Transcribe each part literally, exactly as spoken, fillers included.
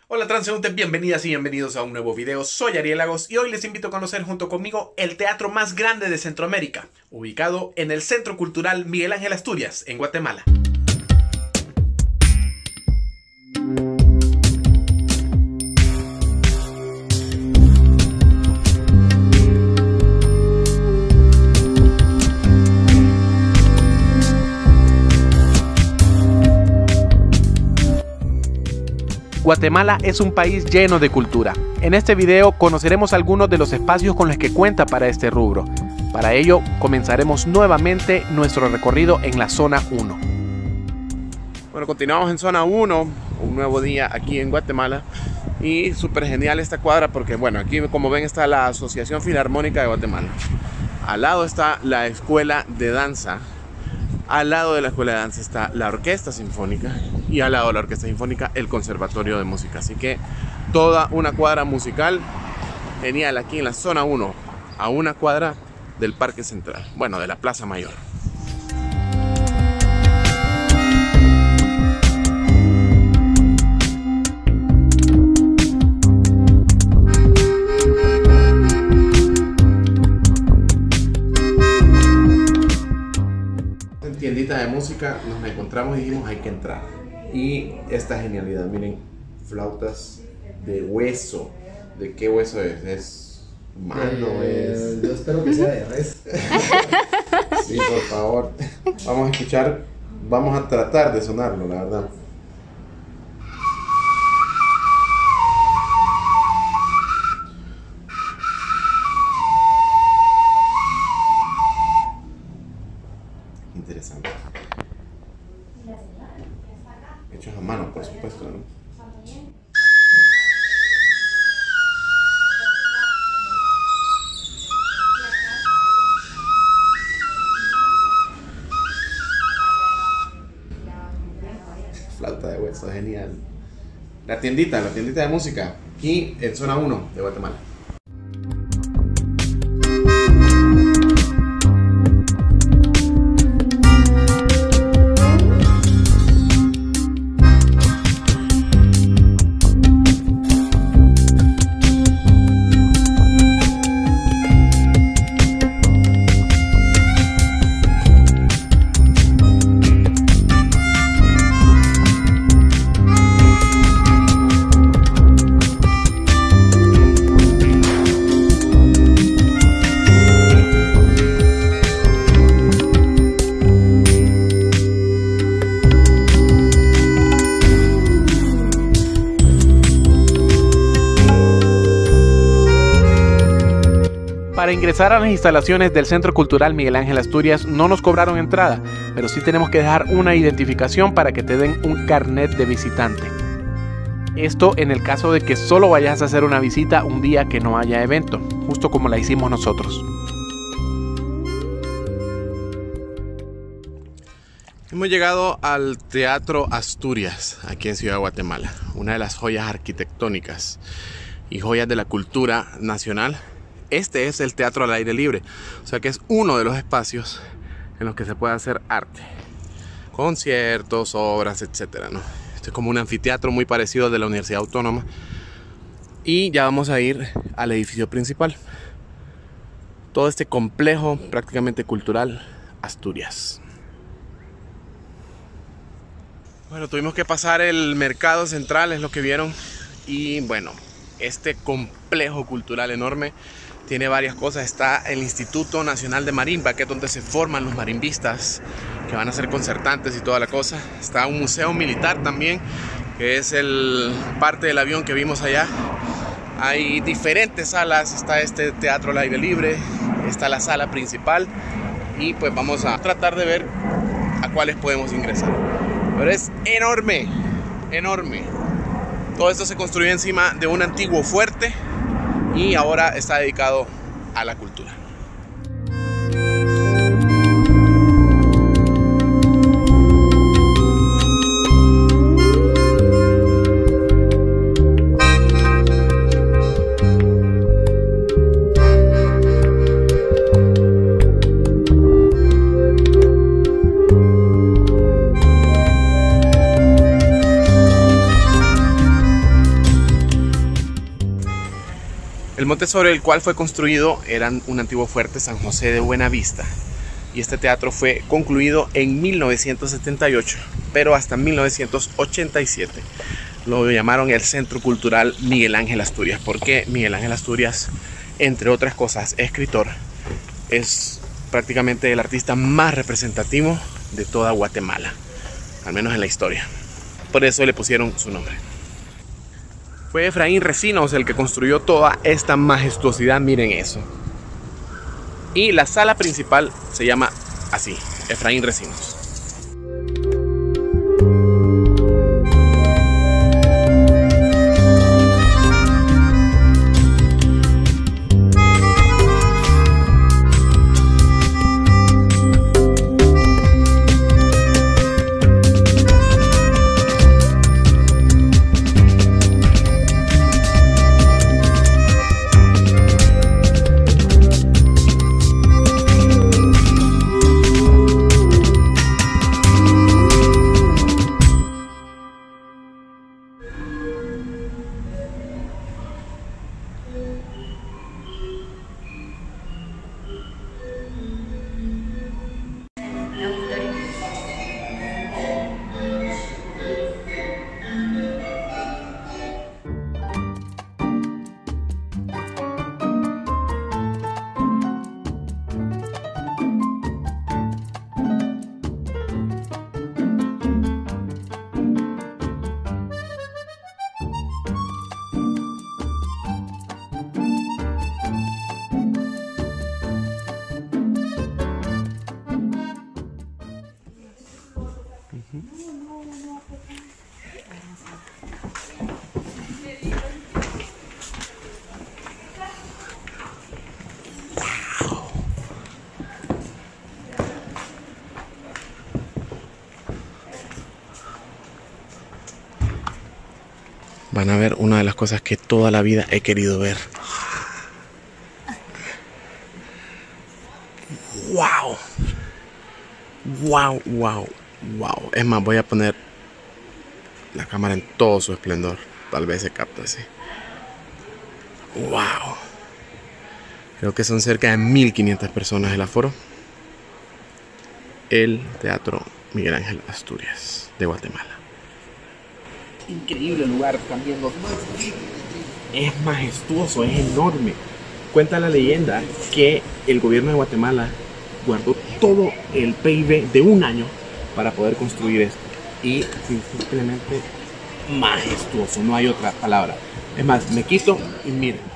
Hola transeúntes, bienvenidas y bienvenidos a un nuevo video. Soy Ariel Lagos y hoy les invito a conocer junto conmigo el teatro más grande de Centroamérica, ubicado en el Centro Cultural Miguel Ángel Asturias, en Guatemala. Guatemala es un país lleno de cultura. En este video conoceremos algunos de los espacios con los que cuenta para este rubro. Para ello, comenzaremos nuevamente nuestro recorrido en la zona uno. Bueno, continuamos en zona uno, un nuevo día aquí en Guatemala. Y súper genial esta cuadra porque, bueno, aquí como ven está la Asociación Filarmónica de Guatemala. Al lado está la Escuela de Danza. Al lado de la Escuela de Danza está la Orquesta Sinfónica y al lado de la Orquesta Sinfónica el Conservatorio de Música. Así que toda una cuadra musical genial aquí en la zona uno, a una cuadra del Parque Central, bueno, de la Plaza Mayor. Tiendita de música, nos encontramos y dijimos hay que entrar. Y esta genialidad, miren, flautas de hueso. ¿De qué hueso es? ¿Es humano? Eh, es... Yo espero que sea de res. Sí, por favor. Vamos a escuchar, vamos a tratar de sonarlo, la verdad. Interesante. Hechos a mano, por supuesto, ¿no? Flauta de hueso, genial. La tiendita, la tiendita de música, aquí en zona uno de Guatemala. Para ingresar a las instalaciones del Centro Cultural Miguel Ángel Asturias no nos cobraron entrada, pero sí tenemos que dejar una identificación para que te den un carnet de visitante. Esto en el caso de que solo vayas a hacer una visita un día que no haya evento, justo como la hicimos nosotros. Hemos llegado al Teatro Asturias, aquí en Ciudad de Guatemala, una de las joyas arquitectónicas y joyas de la cultura nacional. Este es el teatro al aire libre, o sea que es uno de los espacios en los que se puede hacer arte, conciertos, obras, etcétera, ¿no? Este es como un anfiteatro muy parecido al de la Universidad Autónoma. Y ya vamos a ir al edificio principal. Todo este complejo prácticamente cultural Asturias. Bueno, tuvimos que pasar el mercado central, es lo que vieron. Y bueno, este complejo cultural enorme tiene varias cosas. Está el Instituto Nacional de Marimba, que es donde se forman los marimbistas que van a ser concertantes y toda la cosa. Está un museo militar también, que es el parte del avión que vimos allá. Hay diferentes salas, está este teatro al aire libre, está la sala principal y pues vamos a tratar de ver a cuáles podemos ingresar. Pero es enorme, enorme. Todo esto se construyó encima de un antiguo fuerte y ahora está dedicado a la cultura. El monte sobre el cual fue construido era un antiguo fuerte San José de Buenavista, y este teatro fue concluido en mil novecientos setenta y ocho, pero hasta mil novecientos ochenta y siete lo llamaron el Centro Cultural Miguel Ángel Asturias, porque Miguel Ángel Asturias, entre otras cosas, escritor, es prácticamente el artista más representativo de toda Guatemala, al menos en la historia. Por eso le pusieron su nombre. Fue Efraín Recinos el que construyó toda esta majestuosidad, miren eso. Y la sala principal se llama así, Efraín Recinos. Van a ver una de las cosas que toda la vida he querido ver. ¡Wow! ¡Wow! ¡Wow! ¡Wow! Es más, voy a poner la cámara en todo su esplendor. Tal vez se capte así. ¡Wow! Creo que son cerca de mil quinientas personas el aforo. El Teatro Miguel Ángel Asturias de Guatemala. Increíble lugar, también es majestuoso, es enorme. Cuenta la leyenda que el gobierno de Guatemala guardó todo el P I B de un año para poder construir esto. Y simplemente majestuoso, no hay otra palabra. Es más, me quito y miren.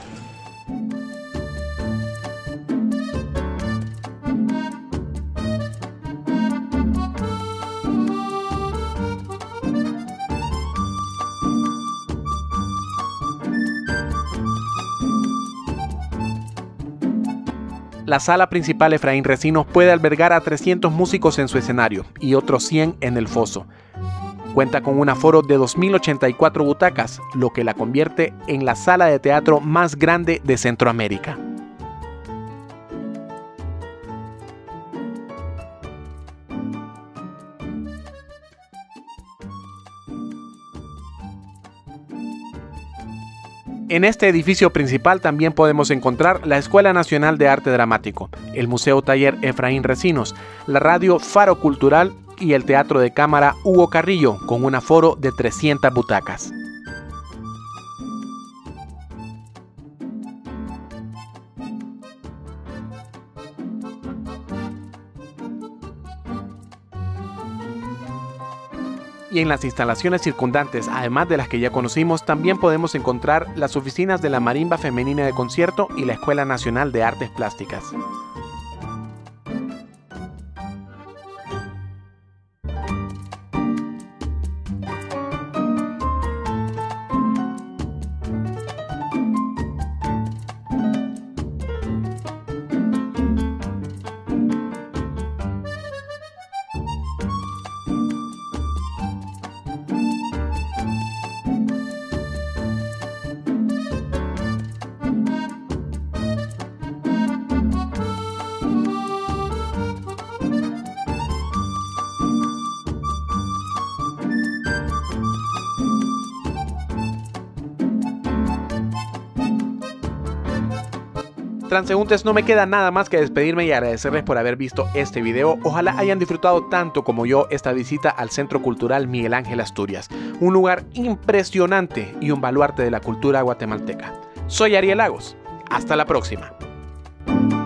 La sala principal Efraín Recinos puede albergar a trescientos músicos en su escenario y otros cien en el foso. Cuenta con un aforo de dos mil ochenta y cuatro butacas, lo que la convierte en la sala de teatro más grande de Centroamérica. En este edificio principal también podemos encontrar la Escuela Nacional de Arte Dramático, el Museo Taller Efraín Recinos, la Radio Faro Cultural y el Teatro de Cámara Hugo Carrillo, con un aforo de trescientas butacas. Y en las instalaciones circundantes, además de las que ya conocimos, también podemos encontrar las oficinas de la Marimba Femenina de Concierto y la Escuela Nacional de Artes Plásticas. Transeúntes, no me queda nada más que despedirme y agradecerles por haber visto este video. Ojalá hayan disfrutado tanto como yo esta visita al Centro Cultural Miguel Ángel Asturias, un lugar impresionante y un baluarte de la cultura guatemalteca. Soy Ariel Lagos, hasta la próxima.